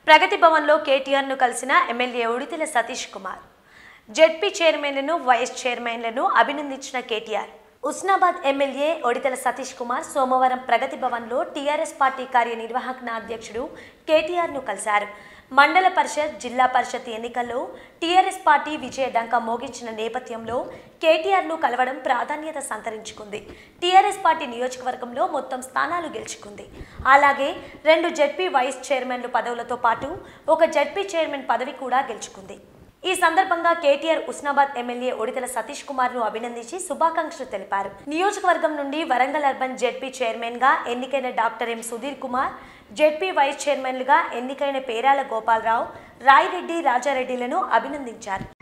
ప్రగతి భవన్లో కేటీఆర్ను కలిసిన ఎమ్మెల్యే ఉడితెల సతీష్ కుమార్. జెడ్పీ చైర్మన్లను, వైస్ చైర్మన్లను అభినందించిన కేటీఆర్. ఉస్నాబాద్ ఎమ్మెల్యే ఉడితెల సతీష్ కుమార్ సోమవారం ప్రగతి భవన్లో టీఆర్ఎస్ పార్టీ కార్యనిర్వాహక అధ్యక్షుడు కేటీఆర్ను కలిశారు. మండల పరిషత్, జిల్లా పరిషత్ ఎన్నికల్లో టీఆర్ఎస్ పార్టీ విజయ డంకా మోగించిన నేపథ్యంలో కేటీఆర్ను కలవడం ప్రాధాన్యత సంతరించుకుంది. టీఆర్ఎస్ పార్టీ నియోజకవర్గంలో మొత్తం స్థానాలు గెలుచుకుంది. అలాగే 2 జెడ్పీ వైస్ చైర్మన్లు పదవులతో పాటు 1 జెడ్పీ చైర్మన్ పదవి కూడా గెలుచుకుంది. ఈ సందర్భంగా కేటీఆర్ ఉస్నాబాద్ ఎమ్మెల్యే ఉడితెల సతీష్ కుమార్ ను అభినందించి శుభాకాంక్షలు తెలిపారు. నియోజకవర్గం నుండి వరంగల్ అర్బన్ జెడ్పీ చైర్మన్ గా ఎన్నికైన doctor M Sudheer Kumar, ZP vice చైర్మన్లుగా ఎన్నికైన పేరాల గోపాలరావు, రాయిరెడ్డి, రాజారెడ్డిలను అభినందించారు.